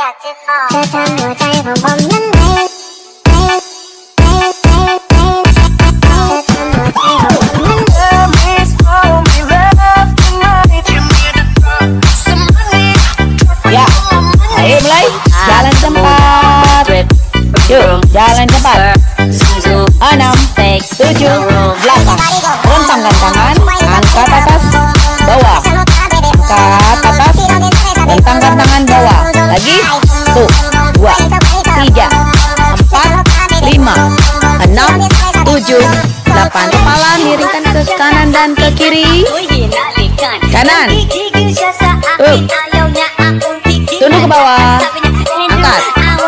Ya, ayo mulai. Jalan cepat. Yuk, jalan cepat. 6, 7, 8. Rentangkan tangan, angkat atas, bawah. Angkat atas, rentangkan tangan bawah. Lagi. 1, 2, 3, 4, 5, 6, 7, 8. Kepala miringkan ke kanan dan ke kiri. Kanan. Tunduk ke bawah. Angkat.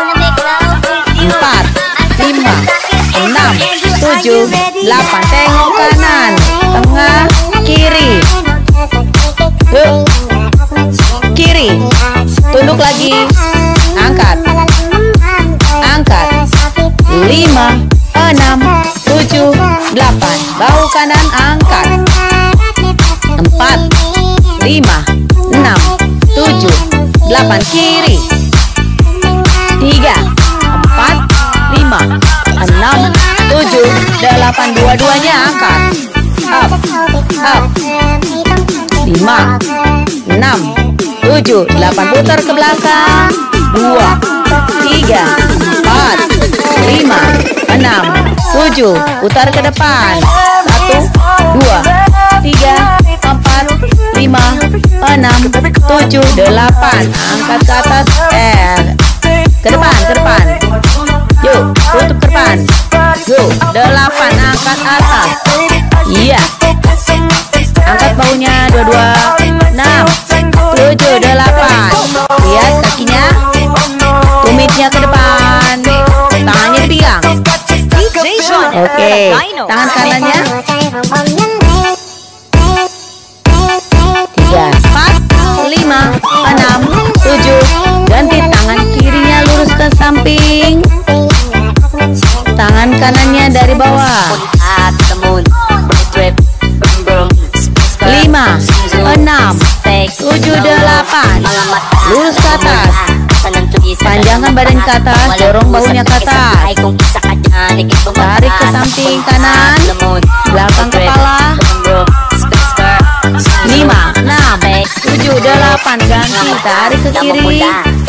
4, 5, 6, 7, 8. Tengok kanan, tengah, kiri. Yuk. Kiri. Tunduk lagi. Angkat. Angkat. 5, 6, 7, 8. Bahu kanan angkat. 4, 5, 6, 7, 8. Kiri. 3, 4, 5, 6, 7, 8. Dua-duanya angkat. Up, up. 5, 6, 7, 8. Putar ke belakang. 2, 3, 4, 5, 6, 7. Putar ke depan. 1, 2, 3, 4, 5, 6, 7, 8. Angkat ke atas. Ke depan, ke depan. Yuk, tutup ke depan. Yuk, 8. Angkat atas. Iya. Angkat baunya dua-dua. 6, 7, 8. Lihat kakinya. Tumitnya ke depan. Tangannya dipegang. Oke. Tangan kanannya. 3, 4, 5, 6, 7. Ganti tangan kirinya lurus ke samping. Tangan kanannya dari bawah. 5, 6, 7, 8. Lurus ke atas. Panjangkan badan ke atas. Dorong bahunya ke atas. Tarik ke samping kanan. Belakang kepala. 5, 6, 7, 8. Ganti. Tarik ke kiri.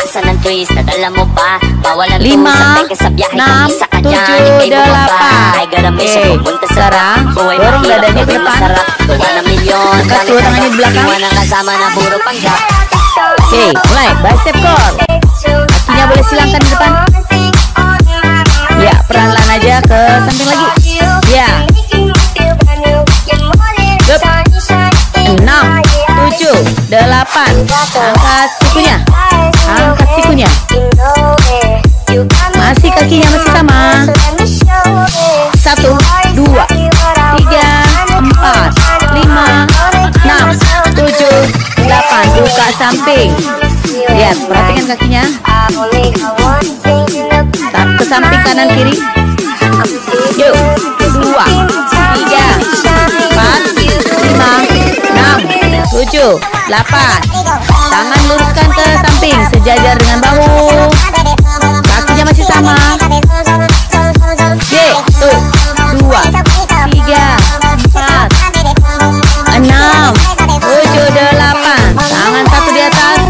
5, 6, 7, 8. Oke. Sekarang dorong dadanya ke depan. Angkat dua tangannya di belakang. Oke, mulai bicep curl. Kakinya boleh silangkan di depan. Ya, perlahan aja ke samping lagi. Ya. 6, 7, 8. Angkat sikunya. Angkat sikunya. Masih kakinya masih sama. 1, 2, 3, 4, 5, 6, 7, 8. Buka samping. Lihat, perhatikan kakinya. Ke samping kanan kiri. Yuk. 2, 3, 4, 5, 6, 7, 8. Tangan luruskan ke samping sejajar dengan bahu. Kakinya masih sama. Ye, tuh. 2, 3, 4, 6, 7, 8. Tangan satu di atas.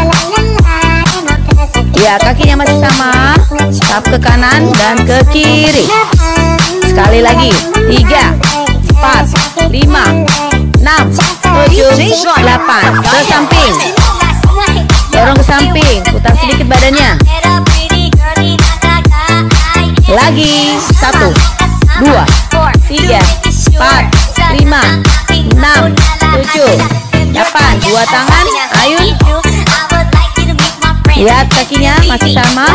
Ya, kakinya masih sama. Tap ke kanan dan ke kiri. Sekali lagi. 3, 4, 5, 6, 7, 8. Ke samping. Dorong ke samping. Putar sedikit badannya. Lagi. 1, 2, 3, 4, 5, 6, 7, 8. Dua tangan. Ayun. Lihat kakinya masih sama.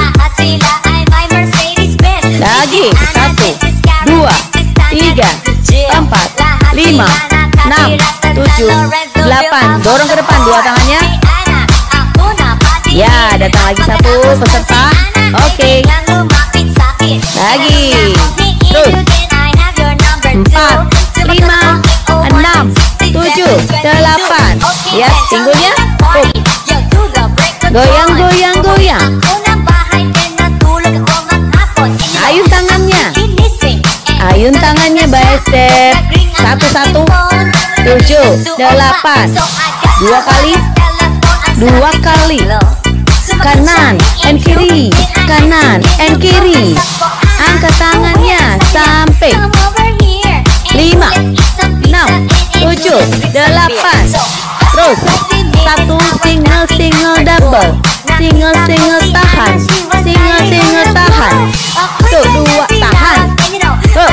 Lagi. 1, 2, 3, 4, 5, 6, 7, 8. Dorong ke depan dua tangannya. Ya, datang lagi satu peserta. Oke. Lagi. Terus. 4, 5, 6, 7, 8. Lihat pinggulnya. Goyang, goyang, goyang. goyang. Ayun tangannya. Ayun tangannya bicep. 1, 1, 7, 8. 2 kali. 2 kali. Kanan and kiri. Kanan and kiri. Angkat tangannya sampai 5, 6, 7, 8. Terus 1 single double. Single tahan. Single tahan. Tuh 2 tahan. Tuh.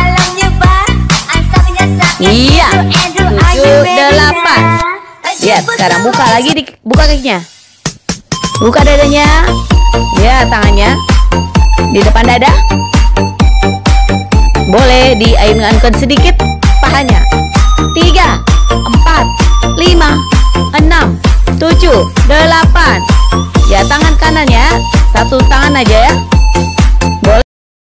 Iya. 7, 8. Lihat sekarang buka lagi, buka kakinya. Buka dadanya. Ya, tangannya di depan dada. Boleh diayunkan sedikit pahanya. 3, 4, 5, 6, 7, 8. Ya, tangan kanan ya. 1 tangan aja ya. Boleh.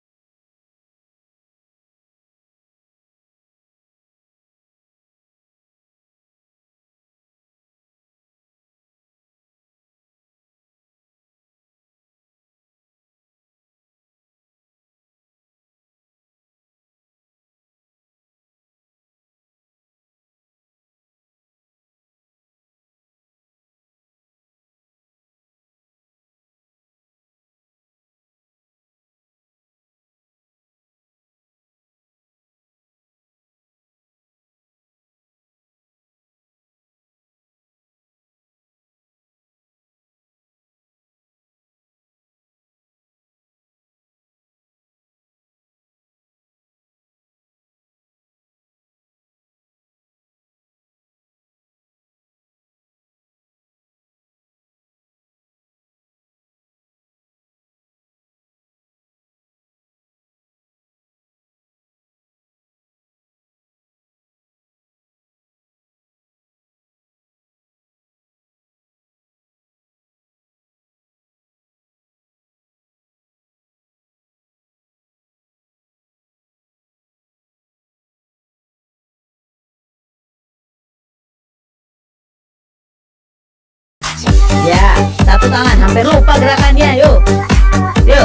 Ya, 1 tangan, hampir lupa gerakannya. Yuk. Yuk.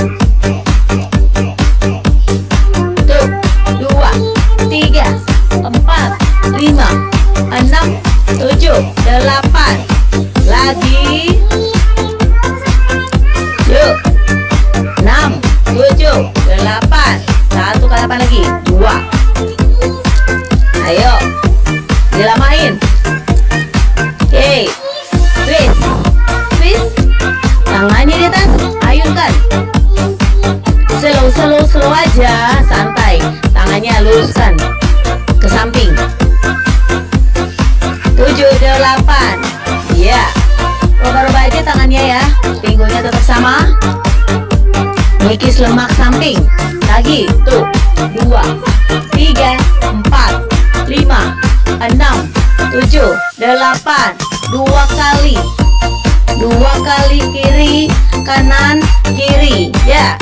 Tuh, 2, 3, 4, 5, 6, 7, 8. Lagi. Yuk. 6, 7, 8. 1 ke 8 lagi. 2. Ayo. Dilamain. Oke. Twist. Twist. Tangannya di atas. Ayunkan. Slow aja. Santai. Tangannya luruskan ke samping. 7, 8. Iya. Raba-raba aja tangannya ya. Pinggulnya tetap sama. Mengikis lemak samping. Lagi. Tuh. 2, 3, 4, 5, 6, 7, 8. 2 kali. 2 kali kiri, kanan, kiri. Ya.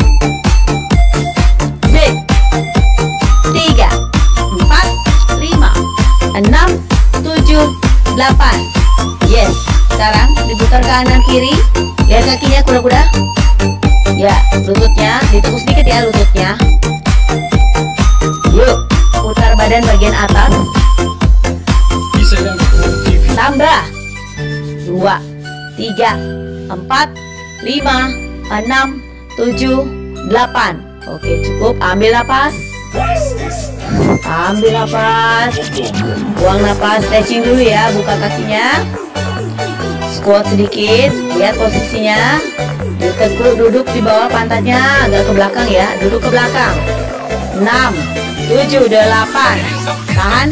3, 4, 5, 6, 7, 8. Yes. Sekarang diputar kanan kiri. Lihat kakinya kuda-kuda. Ya, lututnya ditekuk sedikit ya lututnya. Yuk, putar badan bagian atas. Tambah 2, 3, 4, 5, 6, 7, 8. Oke, cukup. Ambil napas. Ambil napas. Buang napas. Stretching dulu ya. Buka kakinya. Squat sedikit. Lihat posisinya. Ditekuk, duduk di bawah pantatnya. Agak ke belakang ya. Duduk ke belakang. 6, 7, 8. Tahan.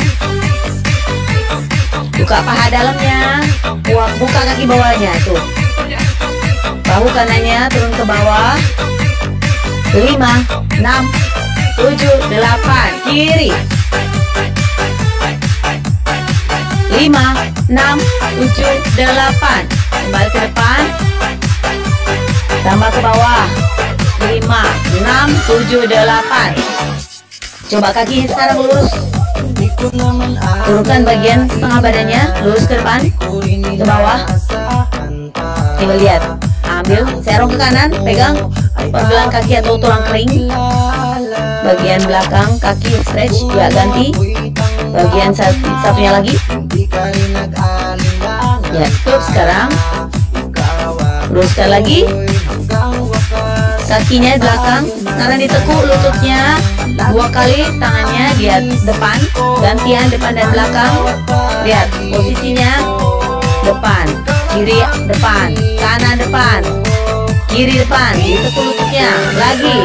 Buka paha dalamnya. Buka kaki bawahnya. Tuh. Bahu kanannya turun ke bawah. 5, 6, 7, 8. Kiri. 5, 6, 7, 8. Kembali ke depan. Tambah ke bawah. 5, 6, 7, 8. Coba kaki sekarang lurus. Turunkan bagian setengah badannya, lurus ke depan, ke bawah. Tinggal lihat. Ambil, saya Nyarong ke kanan, pegang pergelangan kaki atau tulang kering. Bagian belakang kaki stretch, ya ganti. Bagian satunya lagi. Ya, stop sekarang. Luruskan lagi. Kakinya belakang, sekarang ditekuk lututnya 2 kali, tangannya di depan, gantian depan dan belakang. Lihat posisinya, depan, kiri depan, kanan depan, kiri depan, ditekuk lututnya lagi.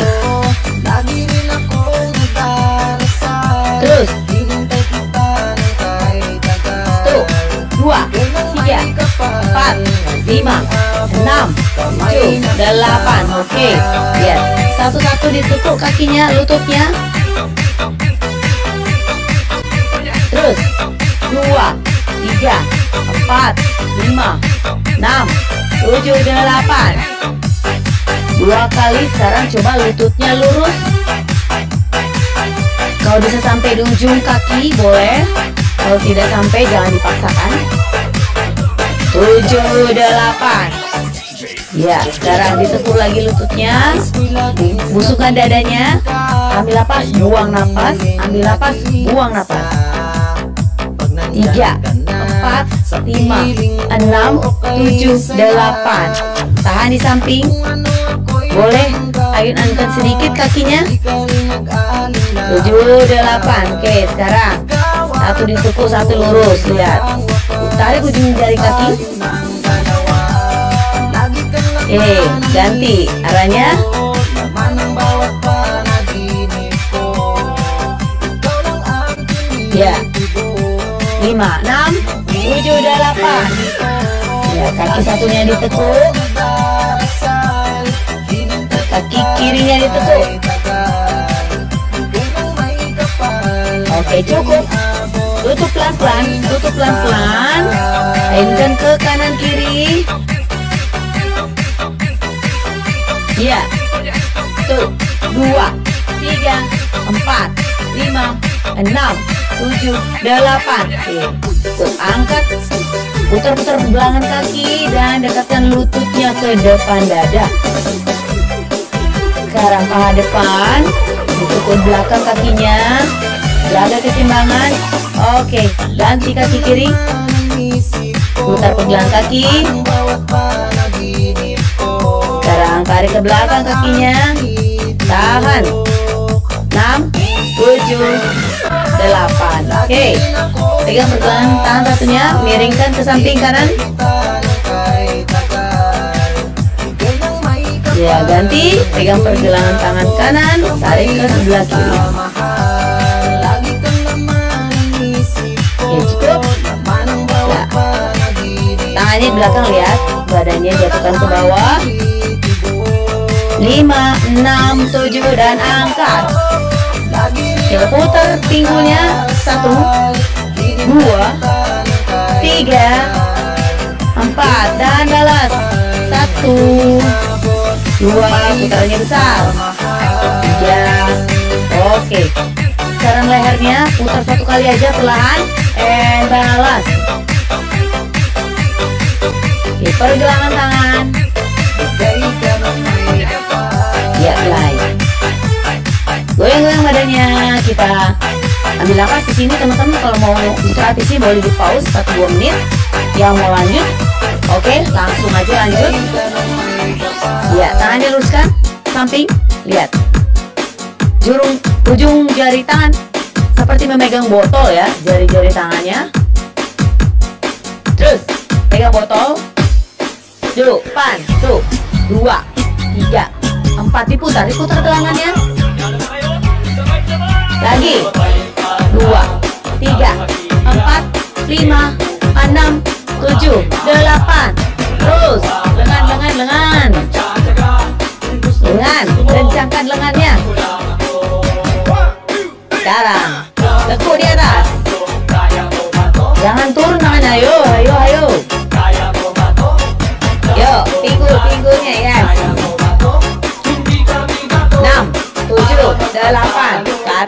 Terus 1, 2, 3, 4, 5, 6, 7, 8. Oke, lihat satu-satu ditekuk kakinya, lututnya. Terus 2, 3, 4, 5, 6, 7, 8. 2 kali. Sekarang coba lututnya lurus. Kalau bisa sampai di ujung kaki boleh, kalau tidak sampai jangan dipaksakan. 7, 8. Ya, sekarang ditekuk lagi lututnya, busukkan dadanya, ambil napas, buang napas, ambil napas, buang napas. 3, 4, 5, 6, 7, 8. Tahan di samping. Boleh ayun-ayunkan sedikit kakinya. 7, 8. Oke, sekarang satu ditekuk, satu lurus. Lihat, tarik ujung jari kaki. Ganti arahnya. Ya, 5, 6, 7, 8. Ya, kaki satunya ditekuk, kaki kirinya ditekuk. Oke, cukup. Tutup pelan-pelan, tutup pelan-pelan. Ayunkan ke kanan kiri. Ya, 1, 2, 3, 4, 5, 6, 7, 8. Tuh, angkat, putar-putar belakang kaki dan dekatkan lututnya ke depan dada. Sekarang paha depan, ditekuk belakang kakinya, jaga keseimbangan. Oke, ganti kaki kiri, putar pergelangan kaki. Sekarang tarik ke belakang kakinya, tahan. 6, 7, 8. Oke, pegang pergelangan tangan satunya, miringkan ke samping kanan. Ya, ganti, pegang pergelangan tangan kanan, tarik ke sebelah kiri. Oke, cukup. Ya. Tangannya di belakang, lihat, badannya jatuhkan ke bawah. 5, 6, 7 dan angkat. Kita putar pinggulnya. 1, 2, 3, 4 dan balas. 1, 2, putarannya besar. 3. Oke, sekarang lehernya putar 1 kali aja perlahan. And balas. Oke, pergelangan tangan. Ya, mulai. Goyang-goyang badannya. Kita ambil nafas di sini, teman-teman. Kalau mau istirahat di sini boleh di pause 1-2 menit. Yang mau lanjut, oke, langsung aja lanjut. Ya, tangannya luruskan samping. Lihat, ujung jari tangan seperti memegang botol ya, jari-jari tangannya. Terus pegang botol. Depan, 1, 2, 3, 4, diputar gelangannya. Lagi 2, 3, 4, 5, 6, 7, 8. Terus lengan, kencangkan lengannya. Sekarang tekuk di atas, jangan turun tangannya. Ayo. Yuk, pinggulnya ya. 6, 7, 8.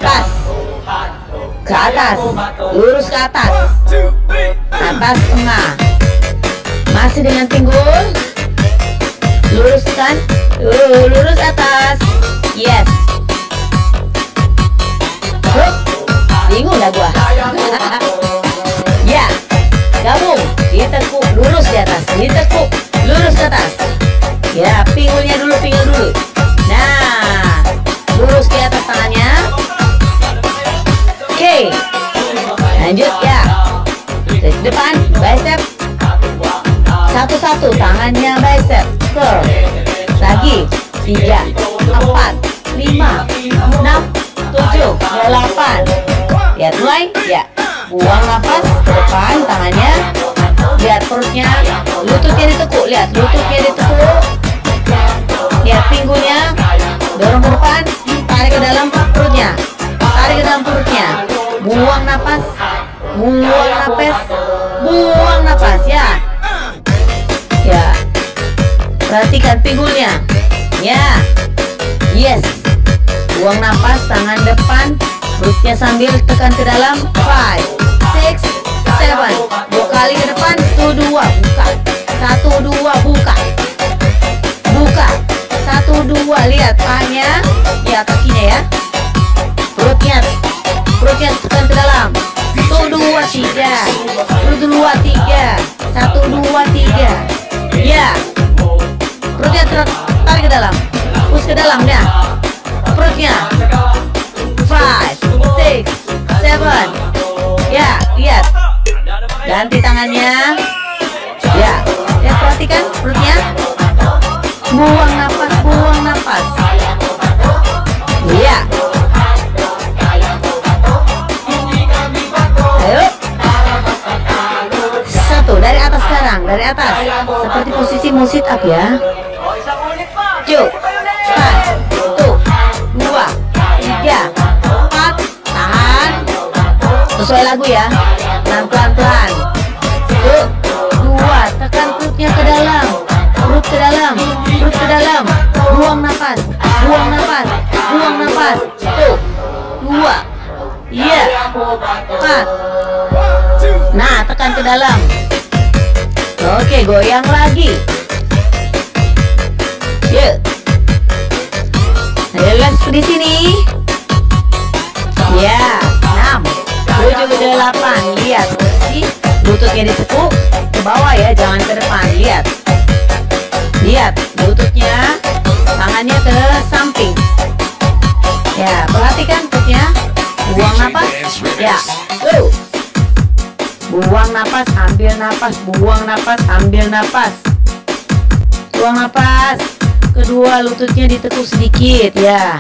Ke atas, lurus ke atas, tengah. Masih dengan pinggul. luruskan, lurus atas, yes. Bingung dah gua. Ya, gabung, ditekuk, lurus di atas, ditekuk, lurus ke atas. Ya, pinggulnya dulu, pinggul dulu. Nah, lurus di atas tangannya. Oke, lanjut ya. Ke depan, bicep. Satu-satu, tangannya bicep. Curl. Lagi, 3, 4, 5, 6, 7, 8. Lihat mulai, ya. Buang nafas ke depan, tangannya. Lihat perutnya, lututnya ditekuk. Lihat, lututnya ditekuk. Lihat pinggulnya, dorong ke depan, tarik ke dalam perutnya, tarik ke dalam perutnya. Buang nafas, buang nafas, buang nafas, ya. Ya, perhatikan pinggulnya, ya. Yes. Buang nafas, tangan depan, perutnya sambil tekan ke dalam. 5, 6, 7. 2 kali ke depan. 1, 2, buka. 1, 2, buka. Buka. 1, 2, lihat pahanya, ya kakinya ya. Perutnya tekan ke dalam. 1, 2, 3. 1, 2, 3. 1, 2, 3. Ya. Perutnya tarik ke dalam. Push ke dalam ya. Perutnya. 5, 6, 7. Ya, lihat. Ganti tangannya. Ya, lihat, perhatikan perutnya. Buang nafas, buang nafas. Iya. Ayo. 1, dari atas sekarang, dari atas. Seperti posisi mau sit up ya. 2, 2, 3, 4. Tahan. Sesuai lagu ya. Pelan-pelan. 1, 2, tekan perutnya ke dalam. Perut ke dalam, perut ke dalam. Buang nafas, buang nafas, buang nafas. 1, 2, iya, 4. Nah, tekan ke dalam. Oke, goyang lagi. Yuk. Relax di sini. Ya, 6, 7, 8. Lihat, lututnya ditekuk ke bawah ya, jangan ke depan. Lihat. Lihat lututnya, tangannya ke samping. Ya, perhatikan perutnya. Buang napas. Ya, buang napas, ambil napas, buang napas, ambil napas. Buang napas. Kedua lututnya ditekuk sedikit ya.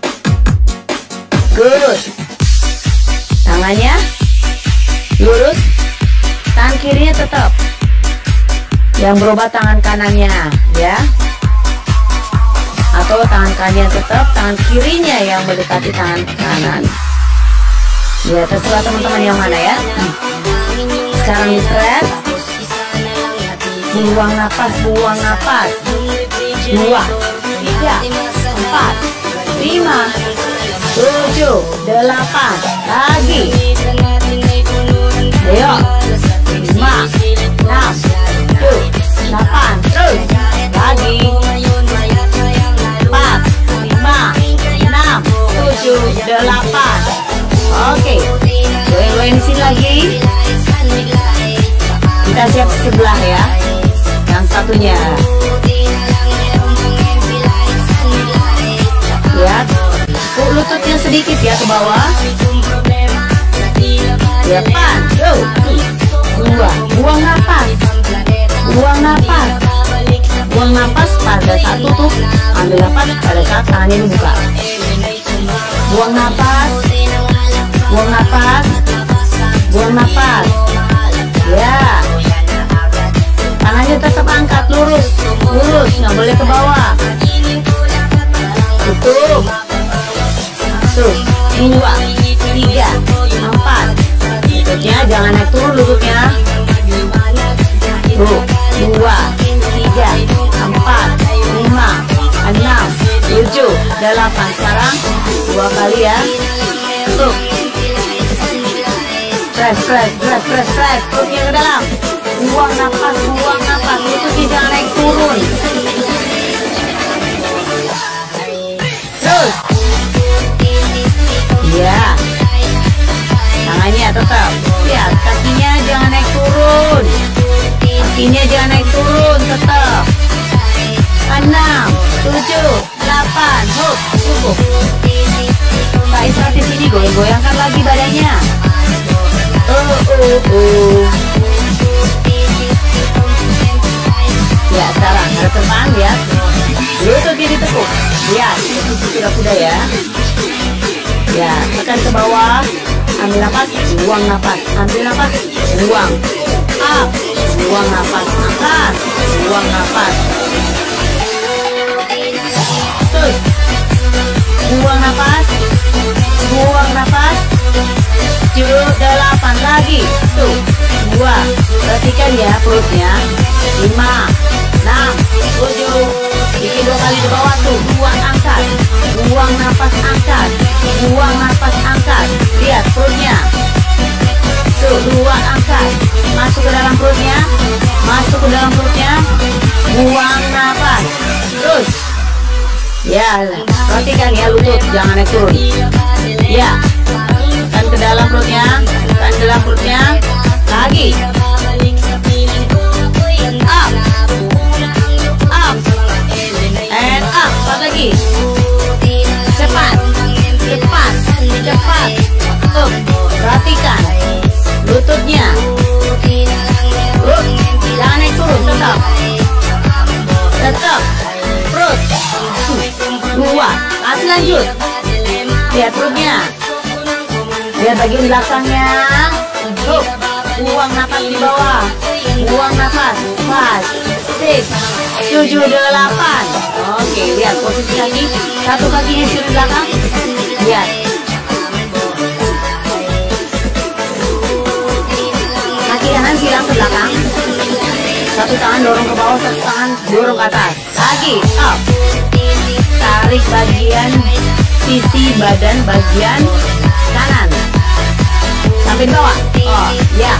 Good. Tangannya lurus, tangan kirinya tetap. Yang berubah tangan kanannya ya, atau tangan kanannya tetap, tangan kirinya yang mendekati tangan kanan ya, terserah teman-teman yang mana ya. Sekarang di press. Buang nafas, buang nafas. 2, 3, 4, 5, 7, 8. Lagi. Ayo. 5, 6, 8, terus lagi. 4, 5, 6, 7, 8. Oke, goyang-goyang di sini lagi. Kita siap sebelah ya, yang satunya. Lihat, lututnya sedikit ya ke bawah. Depan, 2, buang nafas. Buang nafas. Buang nafas pada satu tuh, ambil nafas pada saat tangannya dibuka. Buang nafas. Buang nafas. Buang nafas. Ya. Tangannya tetap angkat, lurus. Lurus, nggak boleh ke bawah. Tutup. 1, 2, 3, 4. Lututnya jangan naik turun lututnya. 2, 3, 4, 5, 6, 7, 8. Sekarang 2 kali ya. Tuh. Press. Perutnya ke dalam. Buang nafas. Lututnya jangan naik turun. Kakinya jangan naik turun, tetap. 6, 7, 8, hop, cukup. Kak Isra di sini goyang-goyangkan lagi badannya. Ya, sekarang harus depan, lihat. Lutut kiri tekuk. Lihat, posisi kuda-kuda ya. Ya, tekan ke bawah. Ambil nafas, buang nafas. Ambil nafas, buang. Up, buang nafas. Angkat, buang nafas. Terus, buang nafas. Buang nafas. 8 lagi. Tuh, 2. Perhatikan ya perutnya. 5, 6, 7. Bikin 2 kali di bawah tuh. Buang, angkat. Buang nafas, angkat. Buang nafas, angkat. Lihat perutnya. Tuh, 2, angkat. Masuk ke dalam perutnya. Masuk ke dalam perutnya. Buang nafas. Terus. Ya, perhatikan ya lutut, jangan naik turun. Ya, tekan ke dalam perutnya. Tekan ke dalam perutnya. Lagi. Up. Up. And up. Cepat lagi. Cepat. Cepat. Cepat. Up. Perhatikan lututnya. Jangan naik turun, tetap. Tetap. Perut. 2. Kasih lanjut. Lihat perutnya. Lihat bagian belakangnya. Buang nafas di bawah. Buang nafas. 5, 6, 7, 8. Oke, lihat posisi kaki. Satu kakinya di belakang. Lihat. Kaki kanan silang ke belakang. Satu tangan dorong ke bawah, satu tangan dorong ke atas. Lagi, up. Tarik bagian sisi badan bagian kanan sampai bawah. Oh, ya.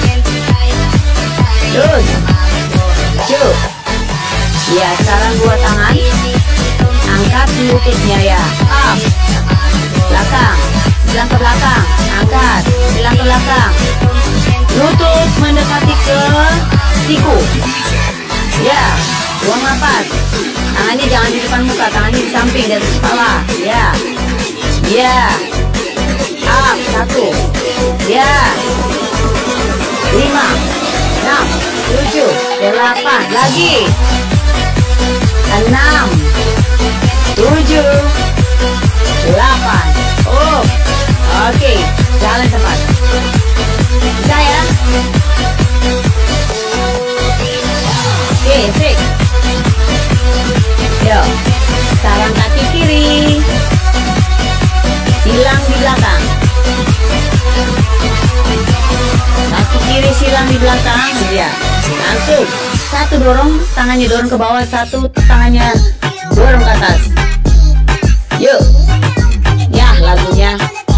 Terus. Cuk. Ya, sekarang 2 tangan. Angkat lututnya ya. Up. Belakang. Bilang ke belakang. Angkat. Bilang ke belakang. Lutut mendekati ke siku. Ya. Buang nafas. Tangannya jangan di depan muka, tangannya di samping, di atas kepala. Ya. Ya. Up. 1. Ya. 5, 6, 7, 8. Lagi. 6, 7, 8. Oh. Oke. Jalan cepat. Bisa ya? Oke, sik. Yuk, sekarang kaki kiri. Silang di belakang. Kaki kiri silang di belakang. Ya, langsung. Satu dorong, tangannya dorong ke bawah. Satu tangannya dorong ke atas. Yuk. Ya, lagunya.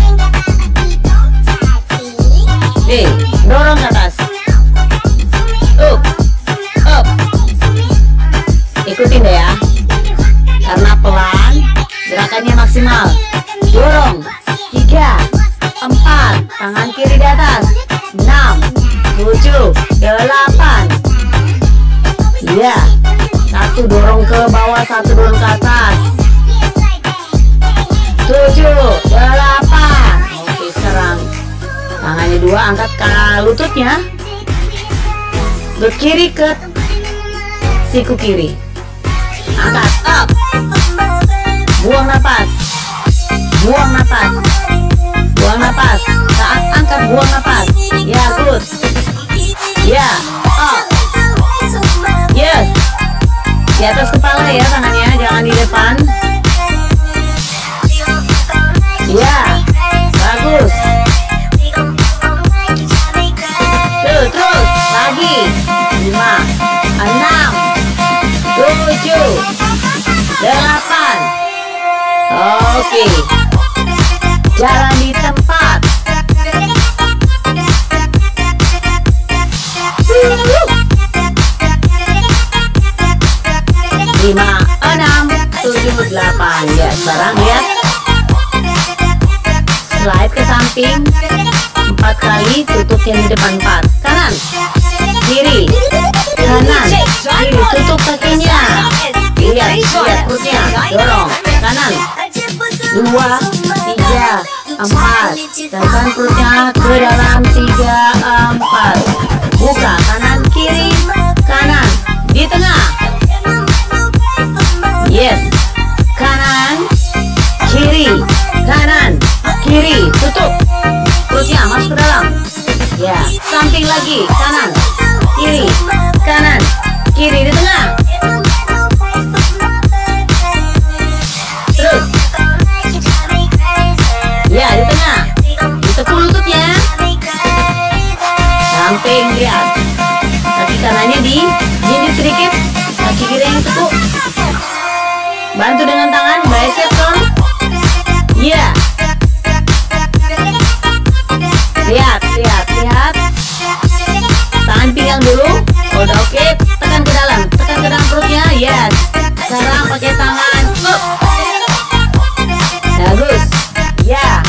Oke, dorong ke atas. Up. Up. Ikutin deh ya. Karena pelan, gerakannya maksimal. Dorong. 3, 4, tangan kiri di atas. 6, 7, 8. Ya. Satu dorong ke bawah, satu dorong ke atas. 7, 8. Oke, serang. Tangannya 2, angkat ke lututnya. Lutut kiri ke siku kiri. Angkat, up. Buang nafas. Buang nafas. Buang nafas. Saat angkat, buang nafas. Ya, good. Ya, up. Yes. Di atas kepala ya tangannya, jangan di depan. Ya, bagus. Tuh, terus. Lagi. 5, 6, 7, 8. Oke. Jalan di tempat. 5, 6, 7, 8. Ya, sekarang lihat. Slide ke samping 4 kali, tutupnya di depan 4. Kanan, kiri, Kanan, kiri, tutup kakinya. Lihat perutnya, dorong. Kanan, 2, 3, 4. Tekan perutnya ke dalam, 3, 4. Buka kanan, kiri, kanan. Di tengah. Yes. Kanan, kiri, kanan, kiri. Tutup. Perutnya masuk ke dalam. Ya, samping lagi. Kanan, kiri, kanan, kiri. Di tengah. Terus. Ya, di tengah. Ditekuk lututnya. Samping, lihat. Kaki kanannya dijinjit sedikit. Kaki kiri yang ditekuk. Bantu dengan tangan, bicep dong. Ya. Lihat. Tangan pinggang dulu. Udah oke. Tekan ke dalam perutnya. Yes. Sekarang pakai tangan. Bagus. Ya.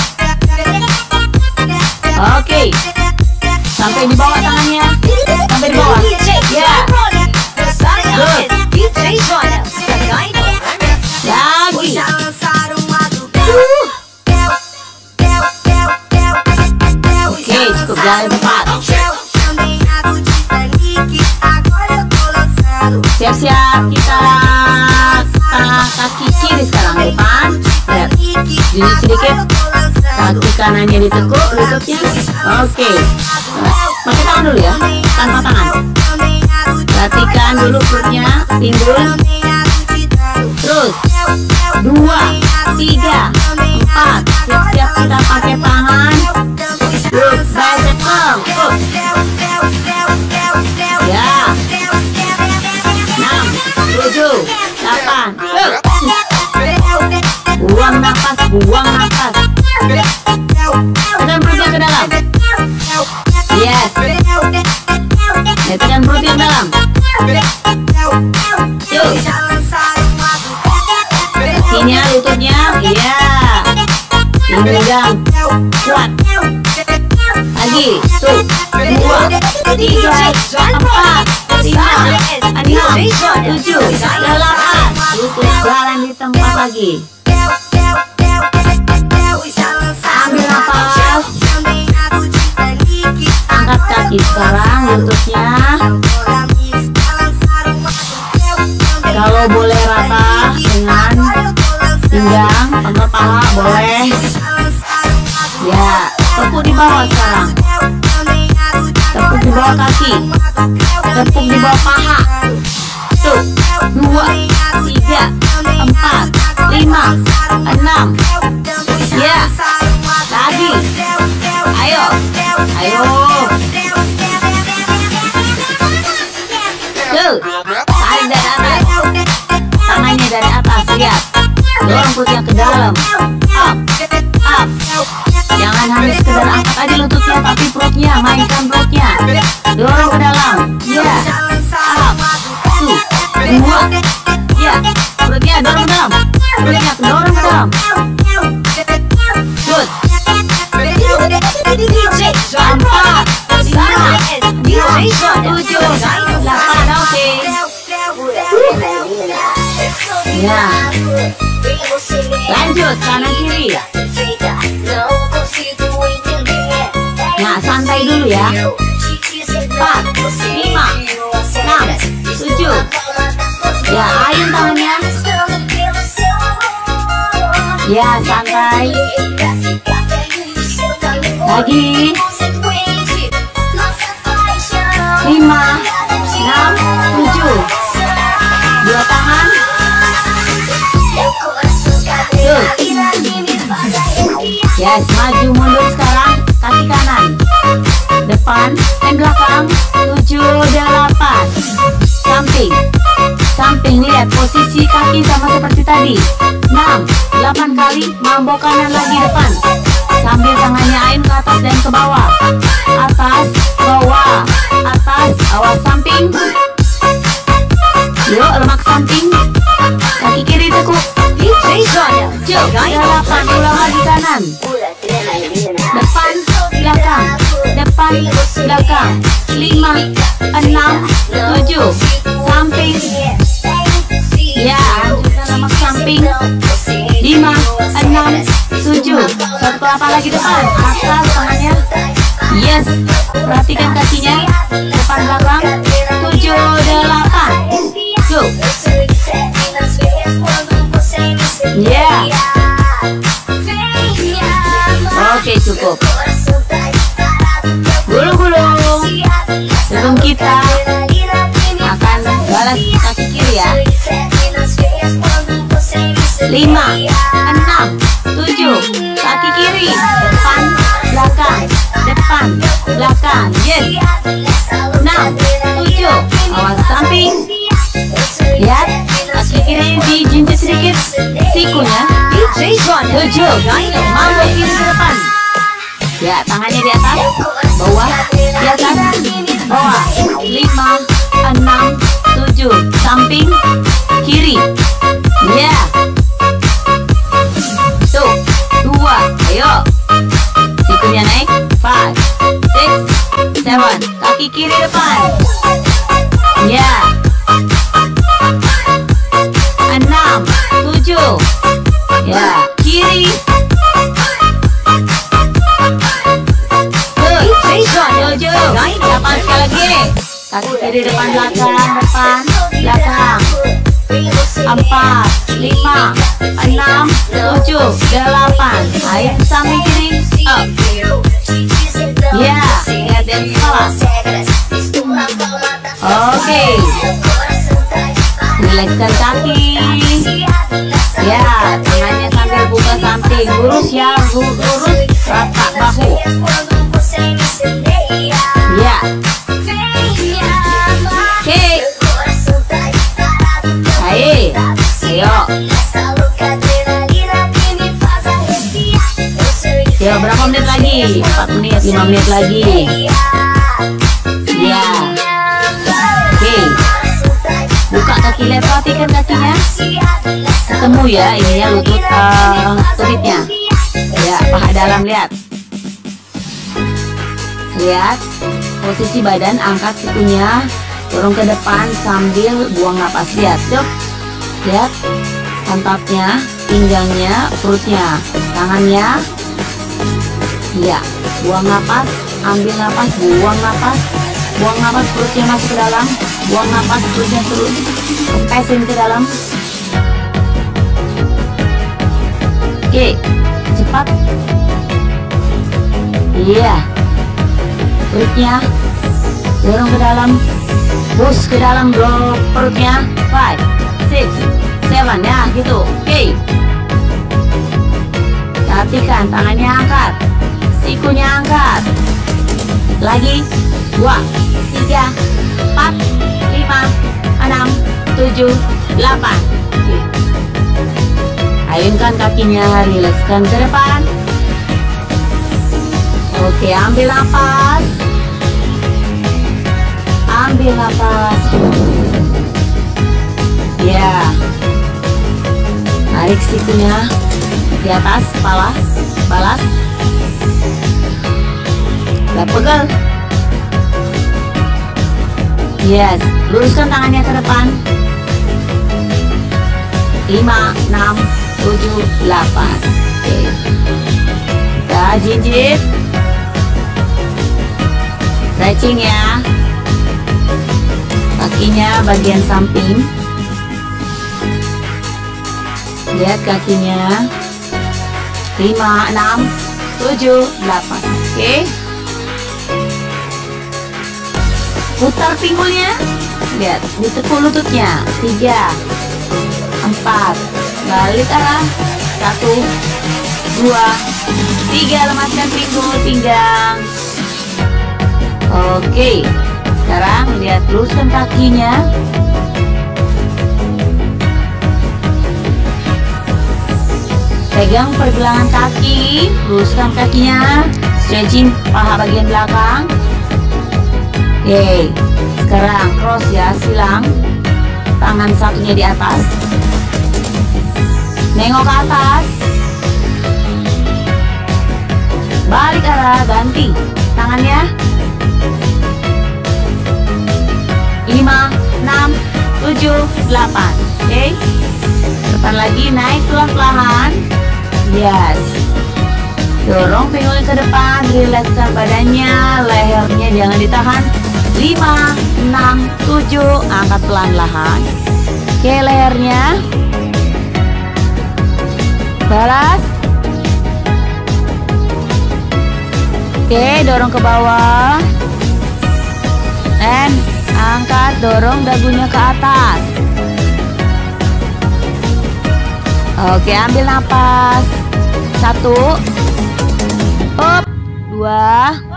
Oke. Sampai di bawah tangannya. Sampai di bawah. Ya. Good. Lagi. Oke, cukup jalan 4. Siap-siap, kita kaki kiri sekarang depan. Lihat, junjung sedikit. Kaki kanannya ditekuk, lututnya. Oke. Pakai tangan dulu ya, tanpa tangan. Perhatikan dulu perutnya, timbul. Terus 2, 3, 4. Siap-siap kita pakai tangan. Good, bicep dong. Ya. 6, 7, 8. Buang nafas. Tekan perutnya ke dalam. Yes. Tekan perutnya ke dalam. Yuk. Kakinya, lututnya. Iya. Pegang. Kuat. Lagi. Tuh. 2, 3, 4, 5, 6, 7, 8. Lutut jalan di tempat lagi. Ambil nafas. Angkat kaki sekarang, lututnya. Kalau boleh rata dengan pinggang atau paha boleh. Ya, tepuk di bawah sekarang. Tepuk di bawah kaki. Tepuk di bawah paha. Tuh, 2, 3, 4, 5, 6. Ya, lagi. Ayo. Tuh, tarik dari atas. Tangannya dari atas, lihat. Dorong perutnya ke dalam. Up. Jangan hanya sekedar angkat aja lututnya, tapi perutnya, mainkan perutnya. Dorong ke dalam. Ya. Up. 2. Ya. Perutnya dorong ke dalam. Perutnya dorong ke dalam. Good. 4, 5, 6, 7, 8. Oke. Ya. Lanjut kanan kiri. Nah, santai dulu ya. 4, 5, 6, 7. Ya, ayun tangannya. Ya, santai. Lagi. 5, 6, 7. Dua tangan. Tuh. Yes, maju mundur sekarang. Kaki kanan. Depan dan belakang. 7, 8. Samping, lihat posisi kaki sama seperti tadi. 6, 8 kali. Mambo kanan lagi depan. Sambil tangannya ayun ke atas dan ke bawah. Atas, bawah, atas, awas samping. Yuk, lemak samping. Kaki kiri tekuk. Yuk, 8, ulang lagi kanan. Depan, belakang. 5, 6, 7, 7, samping. Ya, lanjutkan lemak samping. 5, 6, 7. Satu telapak lagi depan, atas tangannya. Yes, perhatikan kakinya, depan belakang. 7, 8. Go. Ya. Oke, cukup. Gulung-gulung. Sebelum kita akan balas kaki kiri ya. 5, 6, 7. Kaki kiri, depan, belakang, depan, belakang. Yes. 6, 7. Awas samping. Lihat, kaki kiri dijinjit sedikit sikunya. 7. Mambo kiri ke depan. Ya, tangannya di atas, bawah, di atas, bawah. 5, 6, 7. Samping, kiri. Ya. Tuh, 2. Ayo. Sikunya naik. 5, 6, 7. Kaki kiri depan. Ya. 6, 7. Ya, kiri. 7. Depan sekali lagi. Kaki kiri depan, belakang, depan, belakang. 4, 5, 6, 7, 8. Ayo samping kiri. Up. Ya, lihat dan salah. Oke. Rilekskan kaki. Ya, tangannya sambil buka samping. Lurus ya, lurus rata bahu. Ya. Oke. Ayo. Ya, berapa menit lagi? 4 menit, 5 menit lagi. Ya. Oke. Buka kaki left, perhatikan kakinya. Ketemu ya, ininya lutut tulitnya. Ya, paha dalam, lihat. Lihat. Posisi badan, angkat sikunya, dorong ke depan sambil buang napas. Lihat, cuk. Lihat. Pantatnya, pinggangnya, perutnya, tangannya. Ya, buang napas, ambil napas, buang napas. Buang napas, perutnya masuk ke dalam. Buang napas, perutnya terus kepesin ke dalam. Oke, cepat. Iya. Perutnya dorong ke dalam. Push ke dalam, bro. Perutnya. 5, 6, 7. Ya, gitu. Oke. Perhatikan, tangannya angkat. Sikunya angkat. Lagi. 2, 3, 4, 5, 6, 7, 8. Ayunkan kakinya, rilekskan ke depan. Oke, ambil napas. Ambil napas. Ya. Tarik sikunya di atas kepala, balas. Gak pegal. Yes, luruskan tangannya ke depan. 5, 6, 7, 8. Oke. Kita jinjit. Stretching ya. Kakinya bagian samping. Lihat kakinya. 5, 6, 7, 8. Oke. Putar pinggulnya. Lihat, ditekuk lututnya. 3, 4. Balik arah. 1, 2, 3. Lemaskan pinggul, pinggang. Oke. Sekarang lihat, luruskan kakinya. Pegang pergelangan kaki, luruskan kakinya. Stretching paha bagian belakang. Oke, sekarang cross ya, silang. Tangan satunya di atas. Nengok ke atas. Balik arah, ganti tangannya. 5, 6, 7, 8. Oke. Tekan lagi, naik pelan-pelan. Yes. Dorong pinggulnya ke depan, rilekskan badannya, lehernya jangan ditahan. 5, 6, 7, angkat pelan-pelan. Oke, lehernya. Balas. Oke, dorong ke bawah. Dan angkat, dorong dagunya ke atas. Oke, ambil napas. 1, up, 2,